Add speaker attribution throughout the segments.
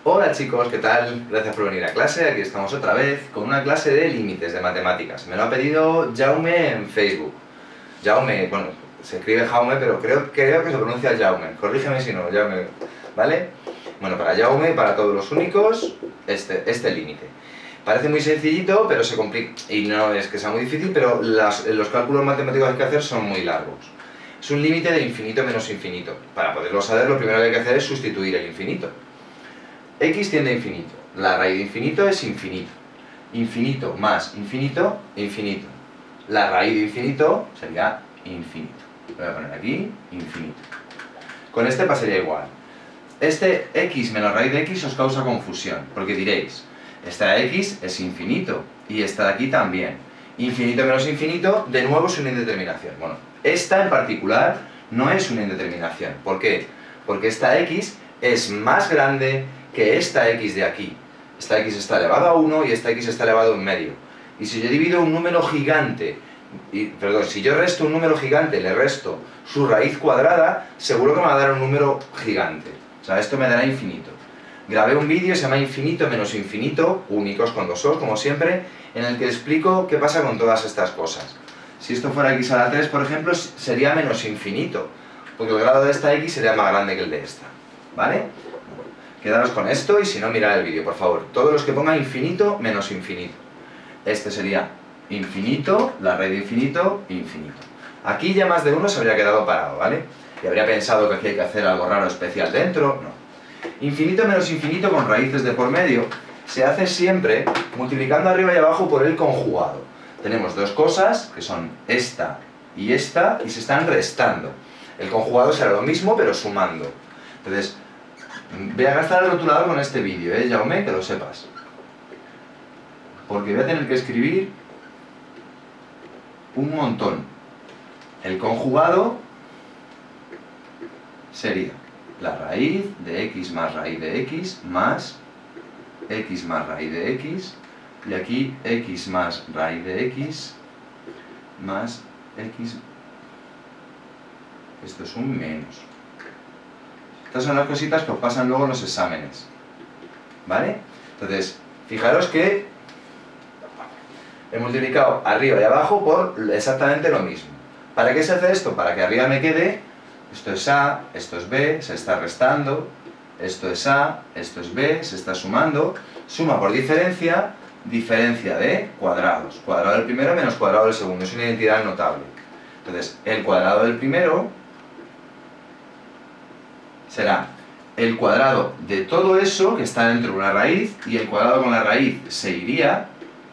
Speaker 1: Hola chicos, ¿qué tal? Gracias por venir a clase, aquí estamos otra vez con una clase de límites de matemáticas. Me lo ha pedido Jaume en Facebook. Jaume, bueno, se escribe Jaume, pero creo que se pronuncia Jaume. Corrígeme si no, Jaume, ¿vale? Bueno, para Jaume, para todos los únicos, este límite. Parece muy sencillito, pero se complica. Y no es que sea muy difícil, pero los cálculos matemáticos que hay que hacer son muy largos. Es un límite de infinito menos infinito. Para poderlo saber, lo primero que hay que hacer es sustituir el infinito. X tiende a infinito. La raíz de infinito es infinito. Infinito más infinito, infinito. La raíz de infinito sería infinito. Voy a poner aquí infinito. Con este pasaría igual. Este x menos raíz de x os causa confusión, porque diréis, esta x es infinito y esta de aquí también. Infinito menos infinito, de nuevo es una indeterminación. Bueno, esta en particular no es una indeterminación. ¿Por qué? Porque esta x es más grande que esta x de aquí. Esta x está elevado a 1 y esta x está elevado a 1/2. Y si yo divido un número gigante, si yo resto un número gigante, le resto su raíz cuadrada, seguro que me va a dar un número gigante. O sea, esto me dará infinito. Grabé un vídeo, se llama Infinito menos infinito, únicos con dos os, como siempre, en el que explico qué pasa con todas estas cosas. Si esto fuera x a la 3, por ejemplo, sería menos infinito, porque el grado de esta x sería más grande que el de esta. ¿Vale? Quedaros con esto y si no, mirad el vídeo, por favor. Todos los que pongan infinito menos infinito. Este sería infinito, la raíz de infinito, infinito. Aquí ya más de uno se habría quedado parado, ¿vale? Y habría pensado que aquí hay que hacer algo raro especial dentro. No. Infinito menos infinito con raíces de por medio se hace siempre multiplicando arriba y abajo por el conjugado. Tenemos dos cosas, que son esta, y se están restando. El conjugado será lo mismo, pero sumando. Entonces, voy a gastar el rotulador con este vídeo, Jaume, que lo sepas. Porque voy a tener que escribir un montón. El conjugado sería la raíz de x más raíz de x más raíz de x, y aquí x más raíz de x más x. Esto es un menos. Estas son las cositas que os pasan luego en los exámenes. ¿Vale? Entonces, fijaros que he multiplicado arriba y abajo por exactamente lo mismo. ¿Para qué se hace esto? Para que arriba me quede, esto es A, esto es B, se está restando, esto es A, esto es B, se está sumando, suma por diferencia, diferencia de cuadrados. Cuadrado del primero menos cuadrado del segundo, es una identidad notable. Entonces, el cuadrado del primero será el cuadrado de todo eso que está dentro de una raíz, y el cuadrado con la raíz se iría,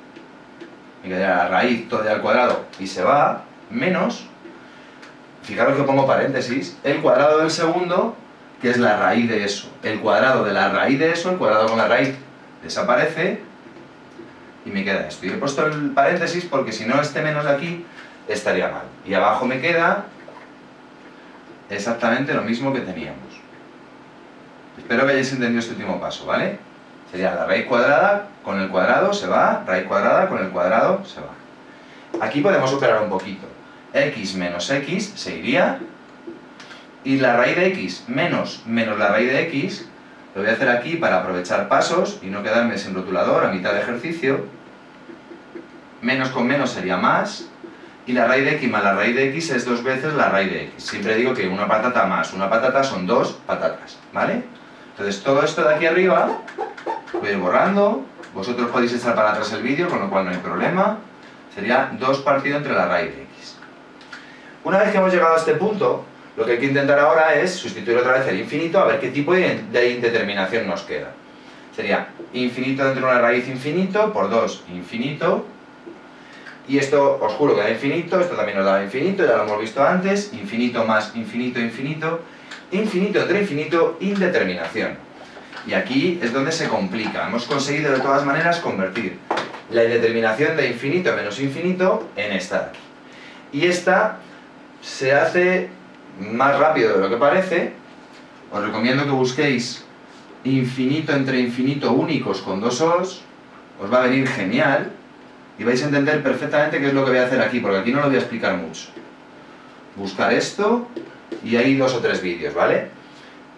Speaker 1: me quedaría la raíz toda al cuadrado y se va, menos, fijaros que pongo paréntesis, el cuadrado del segundo, que es la raíz de eso. El cuadrado de la raíz de eso, el cuadrado con la raíz, desaparece, y me queda esto. Y he puesto el paréntesis porque si no este menos de aquí, estaría mal. Y abajo me queda exactamente lo mismo que teníamos. Espero que hayáis entendido este último paso, ¿vale? Sería la raíz cuadrada con el cuadrado se va, raíz cuadrada con el cuadrado se va. Aquí podemos operar un poquito. X menos x se iría, y la raíz de x menos la raíz de x, lo voy a hacer aquí para aprovechar pasos y no quedarme sin rotulador a mitad de ejercicio. Menos con menos sería más, y la raíz de x más la raíz de x es 2 veces la raíz de x. Siempre digo que una patata más una patata son 2 patatas, ¿vale? Entonces todo esto de aquí arriba voy a ir borrando, vosotros podéis echar para atrás el vídeo, con lo cual no hay problema. Sería 2 partido entre la raíz de x. Una vez que hemos llegado a este punto, lo que hay que intentar ahora es sustituir otra vez el infinito a ver qué tipo de indeterminación nos queda. Sería infinito dentro de una raíz infinito por 2 infinito, y esto os juro que da infinito, esto también nos da infinito, ya lo hemos visto antes, infinito más infinito, infinito, infinito entre infinito, indeterminación. Y aquí es donde se complica. Hemos conseguido de todas maneras convertir la indeterminación de infinito menos infinito en esta de aquí. Y esta se hace más rápido de lo que parece. Os recomiendo que busquéis infinito entre infinito únicos con dos os va a venir genial y vais a entender perfectamente qué es lo que voy a hacer aquí, porque aquí no lo voy a explicar mucho. Buscar esto y hay 2 o 3 vídeos, ¿vale?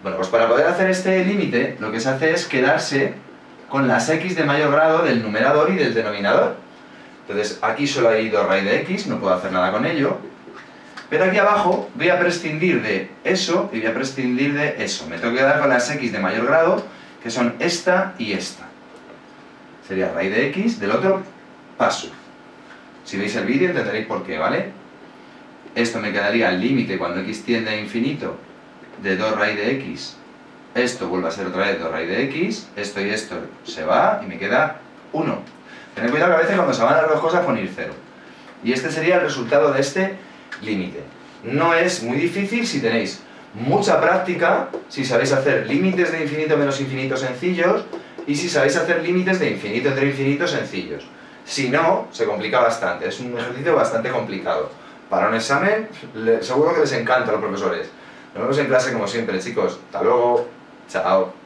Speaker 1: Bueno, pues para poder hacer este límite, lo que se hace es quedarse con las x de mayor grado del numerador y del denominador. Entonces, aquí solo hay 2 raíz de x, no puedo hacer nada con ello. Pero aquí abajo voy a prescindir de eso y voy a prescindir de eso. Me tengo que quedar con las x de mayor grado, que son esta y esta. Sería raíz de x del otro paso. Si veis el vídeo entenderéis por qué, ¿vale? Esto me quedaría al límite cuando x tiende a infinito de 2 raíz de x. Esto vuelve a ser otra vez 2 raíz de x. Esto y esto se va y me queda 1. Tened cuidado que a veces cuando se van las dos cosas poner 0. Y este sería el resultado de este límite. No es muy difícil si tenéis mucha práctica, si sabéis hacer límites de infinito menos infinito sencillos y si sabéis hacer límites de infinito entre infinitos sencillos. Si no, se complica bastante. Es un ejercicio bastante complicado. Para un examen, seguro que les encanta a los profesores. Nos vemos en clase como siempre, chicos. Hasta luego. Chao.